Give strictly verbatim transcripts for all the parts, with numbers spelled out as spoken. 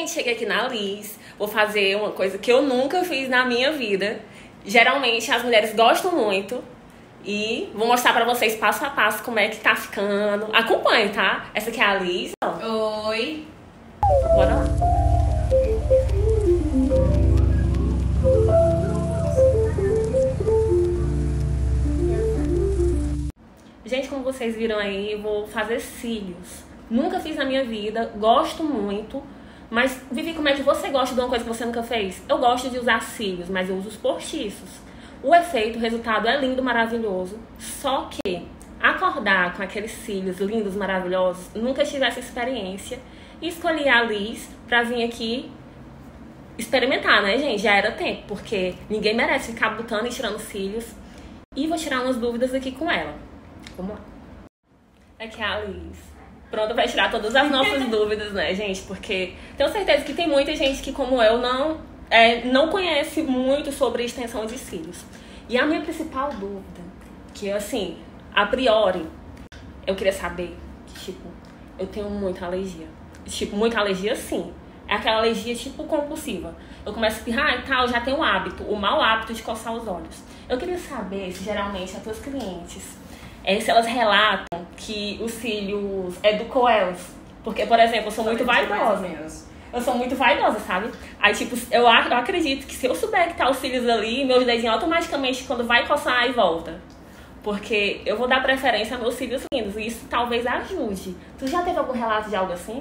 gente, cheguei aqui na Liz, vou fazer uma coisa que eu nunca fiz na minha vida. Geralmente as mulheres gostam muito. E vou mostrar pra vocês passo a passo como é que tá ficando. Acompanhe, tá? Essa aqui é a Liz, ó. Oi. Bora lá. Gente, como vocês viram aí, eu vou fazer cílios. Nunca fiz na minha vida, gosto muito. Mas, Vivi, como é que você gosta de uma coisa que você nunca fez? Eu gosto de usar cílios, mas eu uso os postiços. O efeito, o resultado é lindo, maravilhoso. Só que acordar com aqueles cílios lindos, maravilhosos, nunca tive essa experiência. E escolhi a Liz pra vir aqui experimentar, né, gente? Já era tempo, porque ninguém merece ficar botando e tirando cílios. E vou tirar umas dúvidas aqui com ela. Vamos lá. Aqui é a Liz. Pronta pra tirar todas as nossas dúvidas, né, gente? Porque tenho certeza que tem muita gente que, como eu, não, é, não conhece muito sobre extensão de cílios. E a minha principal dúvida, que assim, a priori, eu queria saber, que, tipo, eu tenho muita alergia. Tipo, muita alergia, sim. É aquela alergia, tipo, compulsiva. Eu começo a espirrar e tal, já tenho o hábito, o mau hábito de coçar os olhos. Eu queria saber se, geralmente, as tuas clientes, é, se elas relatam que os cílios educou elas. Porque, por exemplo, eu sou muito vaidosa. Eu sou muito vaidosa, sabe? Aí, tipo, eu, eu acredito que se eu souber que tá os cílios ali, meus dedinhos automaticamente, quando vai coçar, aí volta. Porque eu vou dar preferência a meus cílios lindos. E isso talvez ajude. Tu já teve algum relato de algo assim?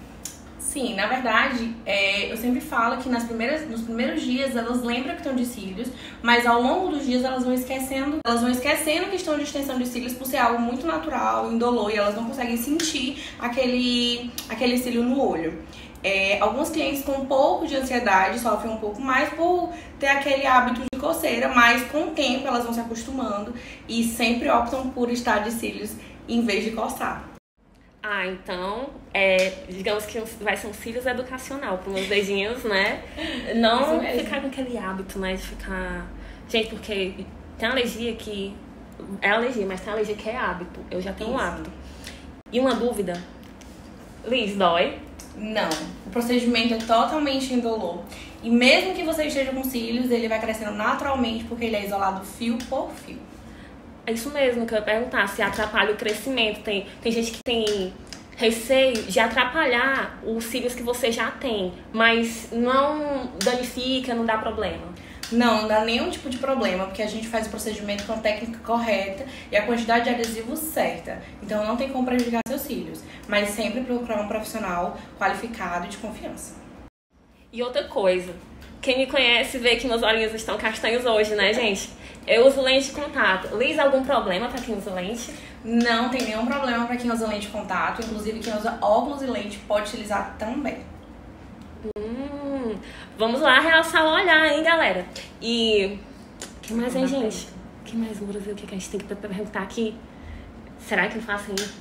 Sim, na verdade, é, eu sempre falo que nas primeiras, nos primeiros dias elas lembram que estão de cílios, mas ao longo dos dias elas vão esquecendo, elas vão esquecendo que estão de extensão de cílios por ser algo muito natural, indolor, e elas não conseguem sentir aquele, aquele cílio no olho. É, alguns clientes com um pouco de ansiedade sofrem um pouco mais por ter aquele hábito de coceira, mas com o tempo elas vão se acostumando e sempre optam por estar de cílios em vez de coçar. Ah, então, é, digamos que vai ser um cílios educacional para meus dedinhos, né? Não ficar com aquele hábito, né, de ficar... Gente, porque tem alergia que... É alergia, mas tem alergia que é hábito. Eu já tenho um hábito. E uma dúvida. Liz, dói? Não. O procedimento é totalmente indolor. E mesmo que você esteja com cílios, ele vai crescendo naturalmente porque ele é isolado fio por fio. É isso mesmo que eu ia perguntar, se atrapalha o crescimento. Tem, tem gente que tem receio de atrapalhar os cílios que você já tem, mas não danifica, não dá problema. Não, não dá nenhum tipo de problema, porque a gente faz o procedimento com a técnica correta e a quantidade de adesivo certa. Então não tem como prejudicar seus cílios, mas sempre procurar um profissional qualificado e de confiança. E outra coisa, quem me conhece vê que meus olhinhos estão castanhos hoje, né, gente? Eu uso lente de contato. Liz, algum problema pra quem usa lente? Não tem nenhum problema pra quem usa lente de contato. Inclusive, quem usa óculos e lente pode utilizar também. Hum, vamos lá realçar o olhar, hein, galera? E... O que mais, hein, gente? O que mais, bora ver o que a gente tem que perguntar aqui? Será que eu faço isso?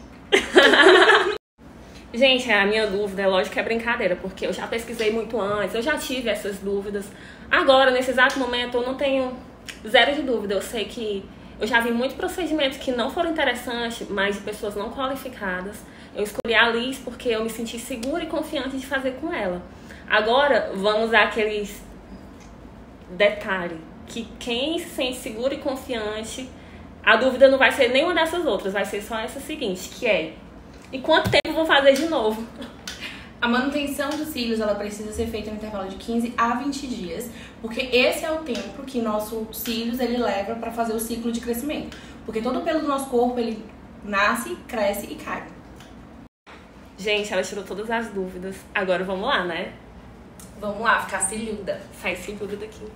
Gente, a minha dúvida, é lógico que é brincadeira, porque eu já pesquisei muito antes, eu já tive essas dúvidas. Agora, nesse exato momento, eu não tenho zero de dúvida. Eu sei que eu já vi muitos procedimentos que não foram interessantes, mas de pessoas não qualificadas. Eu escolhi a Liz porque eu me senti segura e confiante de fazer com ela. Agora, vamos àqueles detalhes, que quem se sente seguro e confiante, a dúvida não vai ser nenhuma dessas outras, vai ser só essa seguinte, que é: e quanto tempo eu vou fazer de novo? A manutenção dos cílios, ela precisa ser feita no intervalo de quinze a vinte dias, porque esse é o tempo que nosso cílios ele leva para fazer o ciclo de crescimento. Porque todo o pelo do nosso corpo, ele nasce, cresce e cai. Gente, ela tirou todas as dúvidas. Agora vamos lá, né? Vamos lá, ficar cilhuda. Sai cilhuda daqui.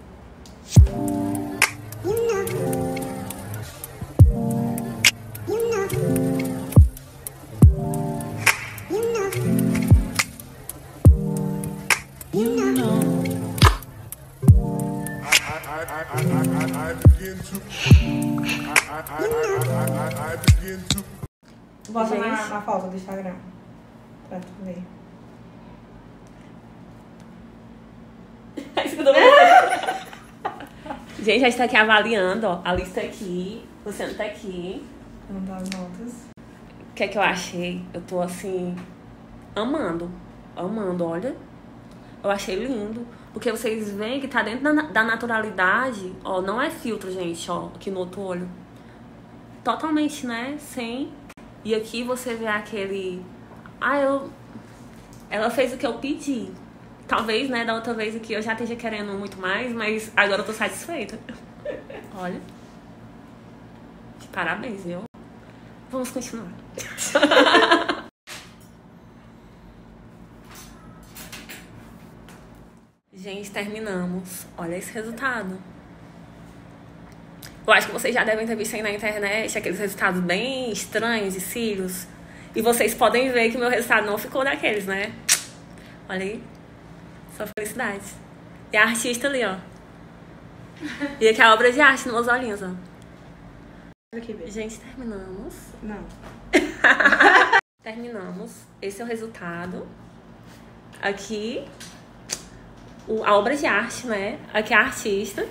Bota na, na foto do Instagram pra tu ver. Gente, a gente tá aqui avaliando, ó. A lista aqui, o Luciano tá aqui. Vamos dar as notas. O que é que eu achei? Eu tô assim, amando. amando, olha. Eu achei lindo. Porque vocês veem que tá dentro da, da naturalidade. Ó, não é filtro, gente, ó, aqui no outro olho. Totalmente, né? Sem. E aqui você vê aquele... Ah, eu... Ela fez o que eu pedi. Talvez, né, da outra vez aqui eu já esteja querendo muito mais, mas agora eu tô satisfeita. Olha. Parabéns, viu? Vamos continuar. Gente, terminamos. Olha esse resultado. Eu acho que vocês já devem ter visto aí na internet aqueles resultados bem estranhos de cílios. E vocês podem ver que meu resultado não ficou daqueles, né? Olha aí. Só felicidade. E a artista ali, ó. E aqui a obra de arte nos meus olhinhos, ó. Aqui, gente, terminamos. Não. Terminamos. Esse é o resultado. Aqui, o, a obra de arte, né? Aqui a artista.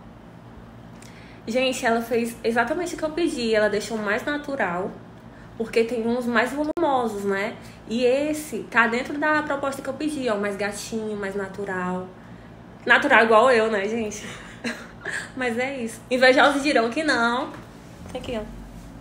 Gente, ela fez exatamente o que eu pedi. Ela deixou mais natural. Porque tem uns mais volumosos, né? E esse tá dentro da proposta que eu pedi, ó. Mais gatinho, mais natural. Natural igual eu, né, gente? Mas é isso. Invejosos dirão que não. Tá aqui, ó.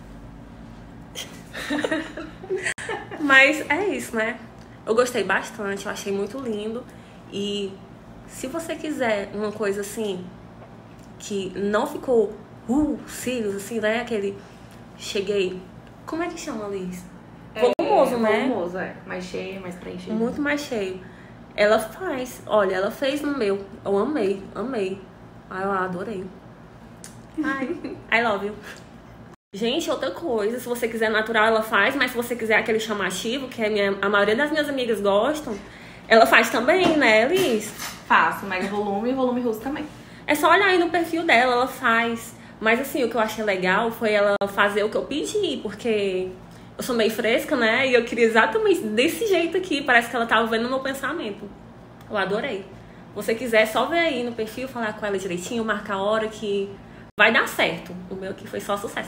Mas é isso, né? Eu gostei bastante, eu achei muito lindo. E se você quiser uma coisa assim, que não ficou uh, cílios, assim, né? Aquele... Cheguei... Como é que chama, Liz? É, volumoso, é, né? Volumoso, é. Mais cheio, mais preenchido. Muito mais cheio. Ela faz. Olha, ela fez no meu. Eu amei, amei. Ai, eu adorei. Ai, I love you. Gente, outra coisa. Se você quiser natural, ela faz. Mas se você quiser aquele chamativo, que a, minha, a maioria das minhas amigas gostam, ela faz também, né, Liz? Faço, mas volume e volume russo também. É só olhar aí no perfil dela, ela faz. Mas assim, o que eu achei legal foi ela fazer o que eu pedi, porque eu sou meio fresca, né? E eu queria exatamente desse jeito aqui. Parece que ela tava vendo o meu pensamento. Eu adorei. Se você quiser, só ver aí no perfil, falar com ela direitinho, marcar a hora que vai dar certo. O meu aqui foi só sucesso.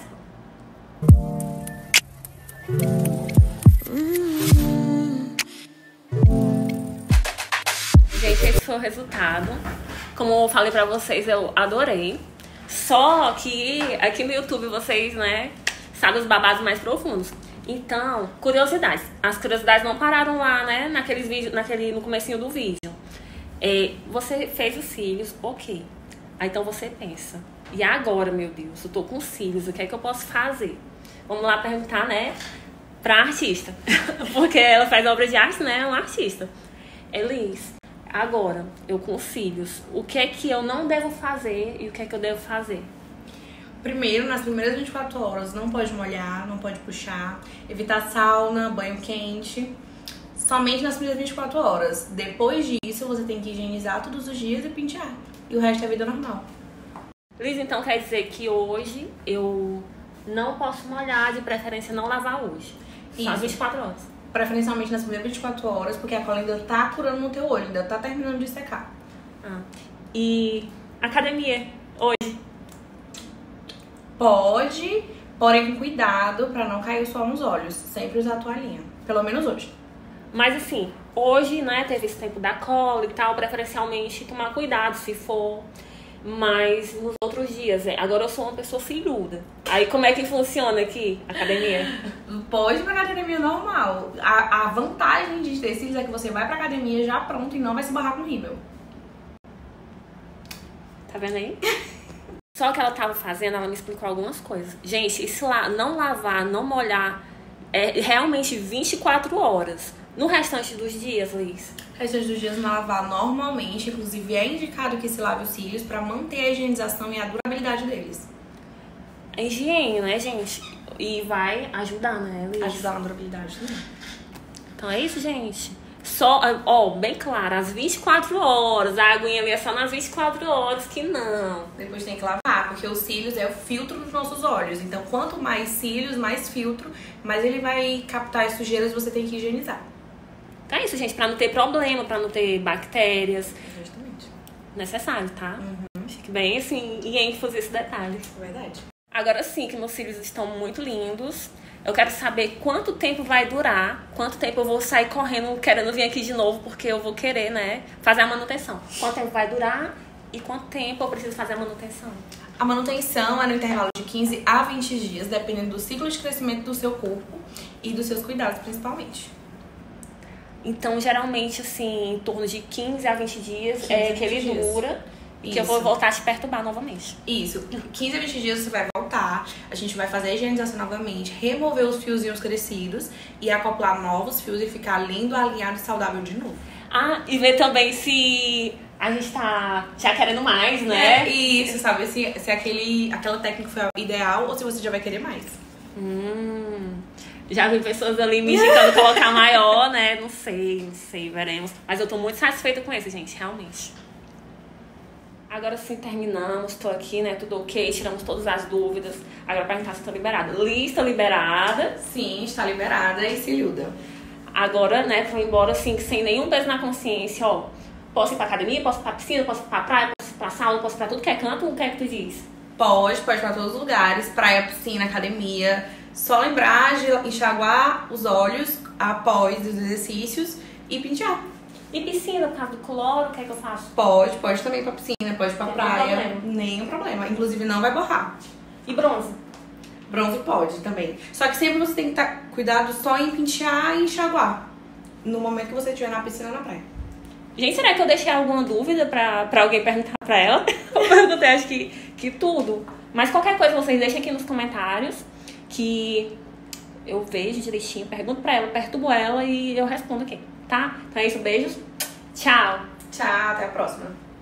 Gente, esse foi o resultado. Como eu falei pra vocês, eu adorei. Só que aqui no YouTube vocês, né, sabem os babados mais profundos. Então, curiosidades. As curiosidades não pararam lá, né, naqueles vídeos, naquele, no comecinho do vídeo. É, você fez os cílios, ok. Aí então você pensa, e agora, meu Deus, eu tô com cílios, o que é que eu posso fazer? Vamos lá perguntar, né, pra artista. Porque ela faz obra de arte, né, é uma artista. Elis, agora, eu com cílios, o que é que eu não devo fazer e o que é que eu devo fazer? Primeiro, nas primeiras vinte e quatro horas, não pode molhar, não pode puxar. Evitar sauna, banho quente. Somente nas primeiras vinte e quatro horas. Depois disso, você tem que higienizar todos os dias e pentear. E o resto é vida normal. Liz, então quer dizer que hoje eu não posso molhar, de preferência não lavar hoje. Só às vinte e quatro horas. Preferencialmente nas primeiras vinte e quatro horas, porque a cola ainda tá curando no teu olho, ainda tá terminando de secar. Ah. E academia, hoje? Pode, porém com cuidado pra não cair o sol nos olhos. Sempre usar a toalhinha, pelo menos hoje. Mas assim, hoje, né, teve esse tempo da cola e tal, preferencialmente tomar cuidado se for. Mas nos outros dias, é. Agora eu sou uma pessoa filhuda. Aí como é que funciona aqui, a academia? Pode ir pra academia normal. A, a vantagem de ter cílios é que você vai pra academia já pronto e não vai se barrar com o rímel. Tá vendo aí? Só que ela tava fazendo, ela me explicou algumas coisas. Gente, isso lá, não lavar, não molhar, é realmente vinte e quatro horas. No restante dos dias, Liz? No restante dos dias, lavar normalmente. Inclusive, é indicado que se lave os cílios pra manter a higienização e a durabilidade deles. A higiene, né, gente? E vai ajudar, né, Liz? Ajudar na durabilidade também. Então é isso, gente. Só, ó, bem claro, às vinte e quatro horas. A aguinha ali é só nas vinte e quatro horas que não. Depois tem que lavar, porque os cílios é o filtro dos nossos olhos. Então, quanto mais cílios, mais filtro, mais ele vai captar as sujeiras, você tem que higienizar. Então é isso, gente, pra não ter problema, pra não ter bactérias. Justamente. Necessário, tá? Uhum. Fique bem, assim, em ênfase esse detalhe. Verdade. Agora sim, que meus cílios estão muito lindos. Eu quero saber quanto tempo vai durar, quanto tempo eu vou sair correndo, querendo vir aqui de novo, porque eu vou querer, né, fazer a manutenção. Quanto tempo vai durar e quanto tempo eu preciso fazer a manutenção? A manutenção é no intervalo de quinze a vinte dias, dependendo do ciclo de crescimento do seu corpo e dos seus cuidados, principalmente. Então, geralmente, assim, em torno de quinze a vinte dias é que ele dias. dura e Isso. que eu vou voltar a te perturbar novamente. Isso. Em quinze a vinte dias você vai voltar, a gente vai fazer a higienização novamente, remover os fiozinhos crescidos e acoplar novos fios e ficar lindo, alinhado e saudável de novo. Ah, e ver também se a gente tá já querendo mais, né? É, isso, sabe? Se, se aquele, aquela técnica foi a ideal ou se você já vai querer mais. Hum, já vi pessoas ali me indicando colocar maior, né? Não sei, não sei, veremos. Mas eu tô muito satisfeita com esse, gente, realmente. Agora sim, terminamos, tô aqui, né? Tudo ok, tiramos todas as dúvidas. Agora perguntar se tô liberada. Lista liberada. Sim, está liberada e cilhuda. Agora, né, vou embora assim, sem nenhum peso na consciência, ó. Posso ir pra academia, posso ir pra piscina, posso ir pra praia, posso ir pra sauna, posso ir pra tudo que é canto, o que é que tu diz? Pode, pode pra todos os lugares, praia, piscina, academia. Só lembrar de enxaguar os olhos após os exercícios e pentear. E piscina, por causa do cloro, o que é que eu faço? Pode, pode também ir pra piscina, pode ir pra Nenhum praia. problema. Nenhum problema. Inclusive não vai borrar. E bronze? Bronze pode também. Só que sempre você tem que estar cuidado só em pentear e enxaguar. No momento que você estiver na piscina ou na praia. Gente, será que eu deixei alguma dúvida pra, pra alguém perguntar pra ela? Eu perguntei, acho que, que tudo. Mas qualquer coisa vocês deixem aqui nos comentários que eu vejo direitinho, pergunto pra ela, perturbo ela e eu respondo aqui, tá? Então é isso, beijos. Tchau! Tchau, até a próxima.